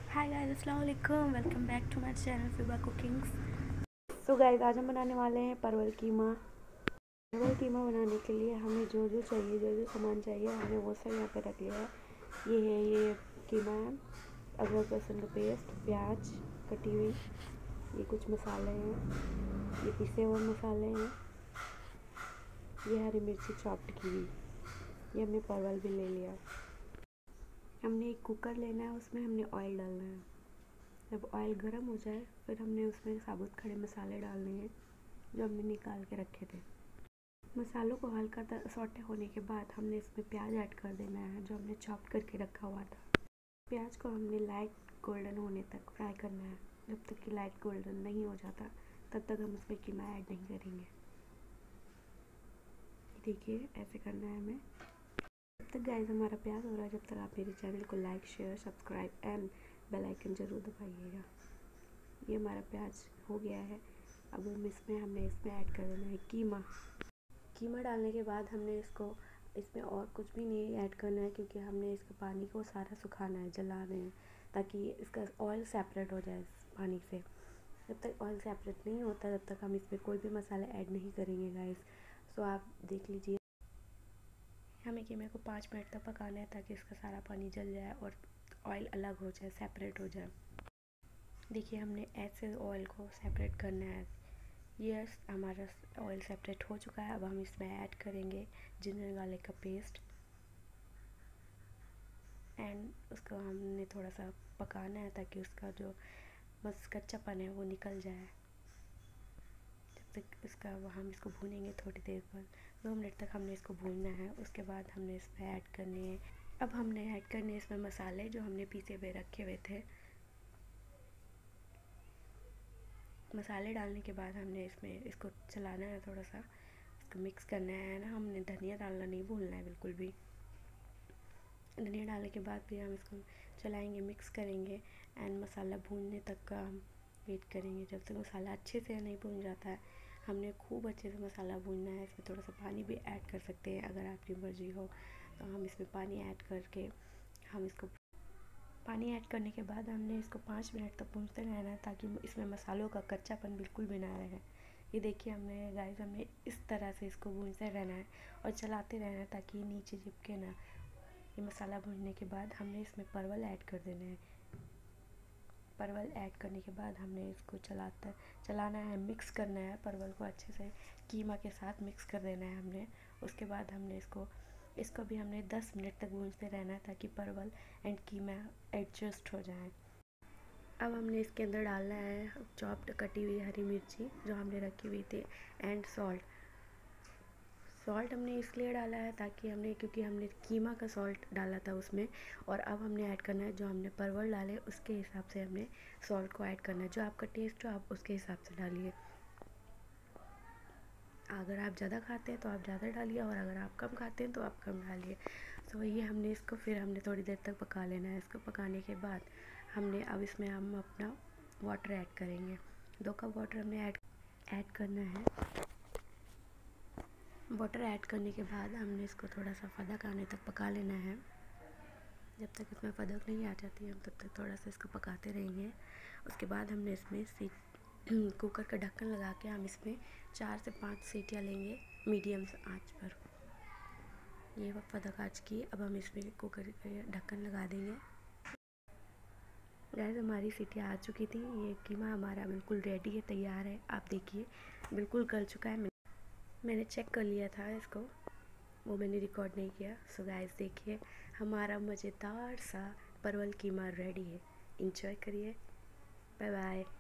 हाय guys, अस्सलाम वालेकुम। Welcome back to my channel Fiba Cookings. So guys, आज हम बनाने वाले हैं परवल कीमा। परवल कीमा बनाने के लिए हमें जो चाहिए, जो सामान चाहिए, हमने वो सब यहाँ पे रख लिया है। ये कीमा है, अदरक लहसुन का पेस्ट, प्याज कटी हुई, ये कुछ मसाले हैं, ये पिसे हुए मसाले हैं, ये हरी मिर्ची चॉप्ड की हुई, ये हमने परवल भी ले लिया। हमने एक कुकर लेना है, उसमें हमने ऑयल डालना है। जब ऑयल गर्म हो जाए फिर हमने उसमें साबुत खड़े मसाले डालने हैं जो हमने निकाल के रखे थे। मसालों को हल्का सौटे होने के बाद हमने इसमें प्याज ऐड कर देना है जो हमने चॉप करके रखा हुआ था। प्याज को हमने लाइट गोल्डन होने तक फ्राई करना है। जब तक कि लाइट गोल्डन नहीं हो जाता तब तक हम उसमें कीमा ऐड नहीं करेंगे। देखिए, ऐसे करना है हमें। जब तक गाइस हमारा प्याज हो रहा है, जब तक आप मेरे चैनल को like, share, subscribe and bell icon ज़रूर दबाइएगा। ये हमारा प्याज हो गया है। अब हमने इसमें ऐड कर देना है कीमा। कीमा डालने के बाद हमने इसमें और कुछ भी नहीं ऐड करना है, क्योंकि हमने इसके पानी को सारा सुखाना है, जलाना है, ताकि इसका ऑयल सेपरेट हो जाए इस पानी से। जब तक ऑयल सेपरेट नहीं होता तब तक हम इसमें कोई भी मसाले ऐड नहीं करेंगे गाइस। सो आप देख लीजिए। हमें कीमे को 5 मिनट तक पकाना है ताकि इसका सारा पानी जल जाए और ऑयल अलग हो जाए, सेपरेट हो जाए। देखिए, हमने ऐसे ऑयल को सेपरेट करना है। ये हमारा ऑयल सेपरेट हो चुका है। अब हम इसमें ऐड करेंगे जिंजर गार्लिक का पेस्ट एंड उसको हमने थोड़ा सा पकाना है ताकि उसका जो बस कच्चापन है वो निकल जाए। जब तक हम इसको भूनेंगे थोड़ी देर पर, 2 मिनट तक हमने इसको भूनना है। उसके बाद हमने इसमें ऐड करने हैं, अब हमने ऐड करने इसमें मसाले जो हमने पीसे हुए रखे हुए थे। मसाले डालने के बाद हमने इसको चलाना है, थोड़ा सा इसको मिक्स करना है ना। हमने धनिया डालना नहीं भूलना है बिल्कुल भी। धनिया डालने के बाद भी हम इसको चलाएंगे, मिक्स करेंगे एंड मसाला भूनने तक का हम वेट करेंगे। जब तक मसाला अच्छे से नहीं भून जाता है, हमने खूब अच्छे से मसाला भूनना है। इसमें थोड़ा सा पानी भी ऐड कर सकते हैं अगर आपकी मर्ज़ी हो तो। हम इसमें पानी ऐड करके पानी ऐड करने के बाद हमने इसको 5 मिनट तक भूनते रहना है ताकि इसमें मसालों का कच्चापन बिल्कुल भी ना रहे। ये देखिए, हमने इस तरह से इसको भूनते रहना है और चलाते रहना है ताकि ये नीचे चिपके ना। ये मसाला भूनने के बाद हमने इसमें परवल ऐड कर देना है। परवल ऐड करने के बाद हमने इसको चलाना है, मिक्स करना है। परवल को अच्छे से कीमा के साथ मिक्स कर देना है हमने। उसके बाद हमने इसको भी हमने 10 मिनट तक भूनते रहना है ताकि परवल एंड कीमा एडजस्ट हो जाए। अब हमने इसके अंदर डालना है चॉप्ड कटी हुई हरी मिर्ची जो हमने रखी हुई थी एंड सॉल्ट हमने इसलिए डाला है क्योंकि हमने कीमा का सॉल्ट डाला था उसमें। और अब हमने ऐड करना है जो हमने परवल डाले उसके हिसाब से हमने सॉल्ट को ऐड करना है। जो आपका टेस्ट हो आप उसके हिसाब से डालिए। अगर आप ज़्यादा खाते हैं तो आप ज़्यादा डालिए और अगर आप कम खाते हैं तो आप कम डालिए। तो ये हमने थोड़ी देर तक पका लेना है। इसको पकाने के बाद अब इसमें हम अपना वाटर ऐड करेंगे। 2 कप वाटर हमने ऐड करना है। वाटर ऐड करने के बाद हमने इसको थोड़ा सा फदक आने तक पका लेना है। जब तक इसमें फदक नहीं आ जाती हम तब तक थोड़ा सा इसको पकाते रहेंगे। उसके बाद हमने कुकर का ढक्कन लगा के हम इसमें 4 से 5 सीटियाँ लेंगे मीडियम आंच पर। ये फदक आ चुकी है। अब हम इसमें कुकर का ढक्कन लगा देंगे। गैस, हमारी सीटियाँ आ चुकी थी। ये कीमा हमारा बिल्कुल रेडी है, तैयार है। आप देखिए, बिल्कुल गल चुका है। मैंने चेक कर लिया था इसको, वो मैंने रिकॉर्ड नहीं किया। सो गाइस, देखिए, हमारा मज़ेदार सा परवल कीमा रेडी है। इंजॉय करिए। Bye bye.